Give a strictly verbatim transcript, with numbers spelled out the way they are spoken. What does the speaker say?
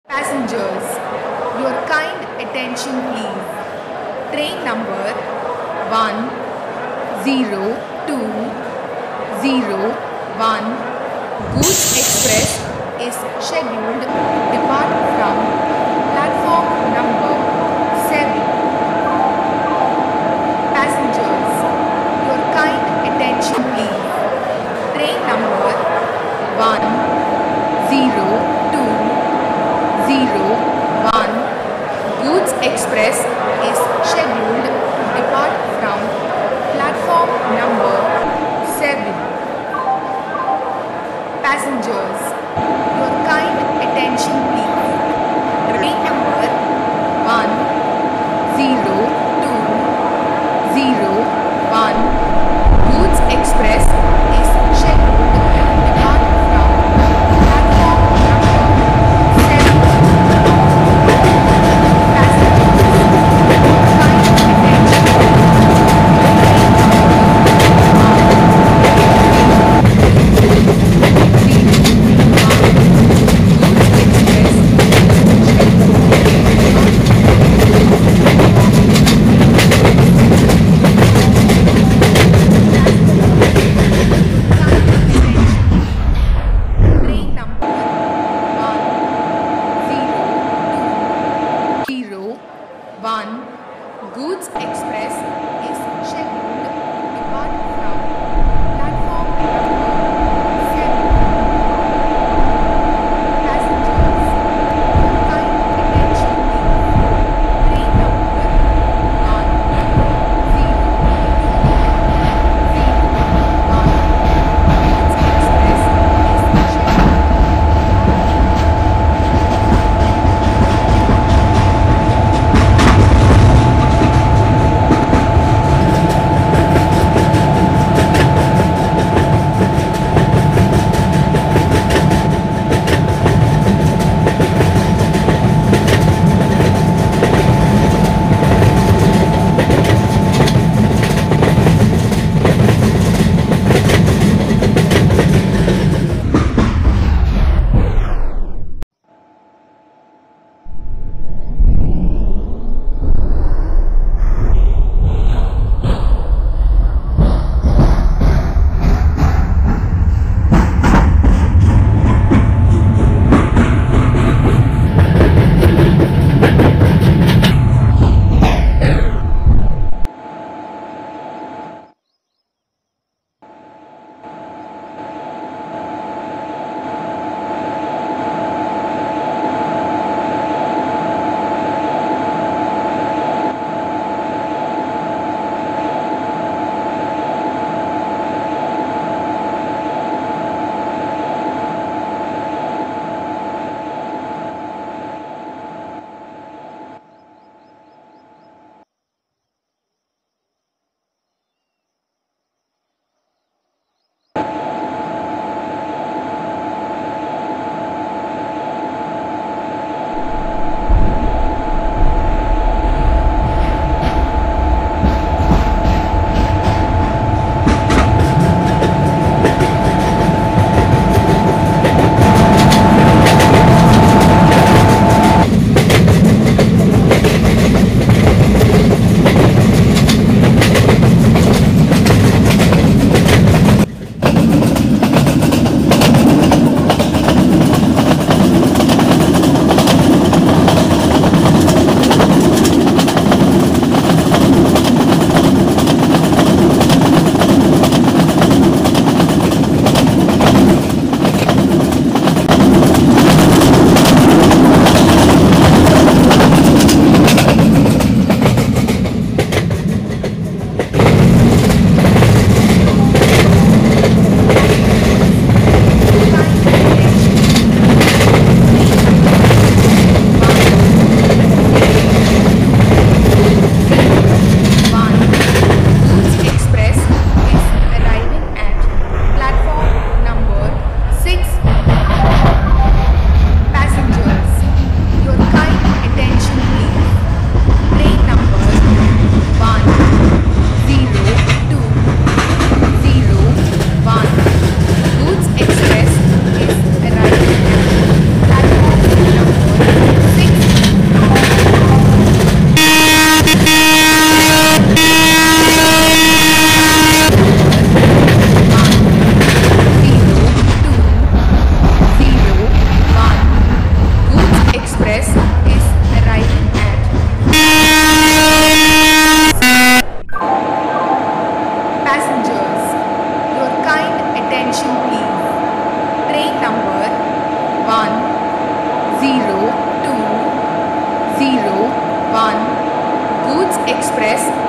Passengers, your kind attention please. Train number one zero two zero one Goods Express is scheduled to depart from platform number seven. Passengers, your kind attention please. Train number one zero two zero one Goods Express is scheduled to depart from platform number seven. Passengers, your kind attention please. Train number one zero two zero one Goods Express is scheduled to depart from platform number seven. Passengers, your kind attention please. Train number one zero two zero one Goods Express one zero two zero one Goods Express